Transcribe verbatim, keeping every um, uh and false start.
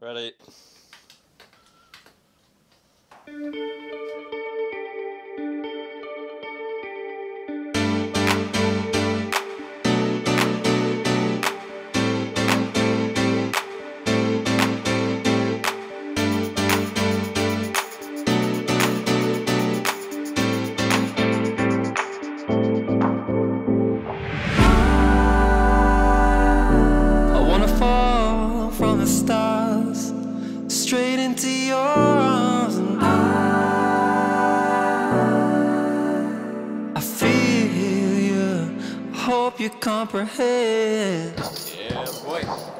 Ready. From the stars straight into your arms, and I, I feel you, hope you comprehend. Yeah, boy.